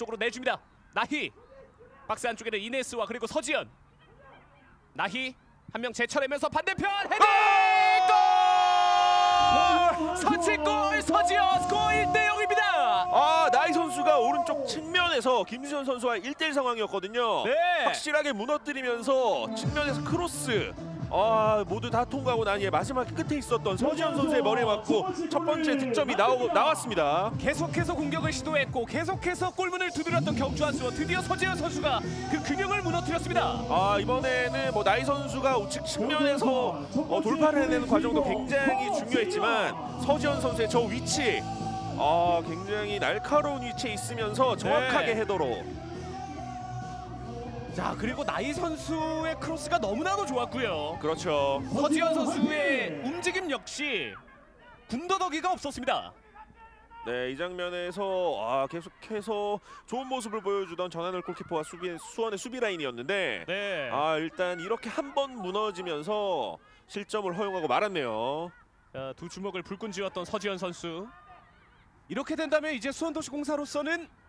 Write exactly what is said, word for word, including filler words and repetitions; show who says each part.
Speaker 1: 앞쪽으로 내줍니다. 나희 박스 안쪽에는 이네스와 그리고 서지현. 나희 한 명 제쳐내면서 반대편 헤딩 골! 선취골 서지현 스코어 일 대 영입니다.
Speaker 2: 아, 나희 선수가 오른쪽 측면에서 김수현 선수와 일 대 일 상황이었거든요.
Speaker 1: 네.
Speaker 2: 확실하게 무너뜨리면서 측면에서 크로스. 아, 모두 다 통과하고 난 이에 마지막 끝에 있었던 서지현 선수의 머리에 맞고 첫 번째 득점이 나오고 나왔습니다.
Speaker 1: 계속해서 공격을 시도했고 계속해서 골문을 두드렸던 경주 한수와 드디어 서지현 선수가 그 균형을 무너뜨렸습니다.
Speaker 2: 아, 이번에는 뭐 나희 선수가 우측 측면에서 어, 돌파를 해내는 과정도 굉장히 중요했지만 서지현 선수의 저 위치, 아, 굉장히 날카로운 위치에 있으면서 정확하게
Speaker 1: 네.
Speaker 2: 헤더로.
Speaker 1: 자, 그리고 나희 선수의 크로스가 너무나도 좋았고요.
Speaker 2: 그렇죠.
Speaker 1: 서지현 선수의 움직임 역시 군더더기가 없었습니다.
Speaker 2: 네, 이 장면에서 아, 계속해서 좋은 모습을 보여주던 전하늘 골키퍼와 수비, 수원의 수비 라인이었는데
Speaker 1: 네.
Speaker 2: 아, 일단 이렇게 한 번 무너지면서 실점을 허용하고 말았네요.
Speaker 1: 자, 두 주먹을 불끈 쥐었던 서지현 선수. 이렇게 된다면 이제 수원도시공사로서는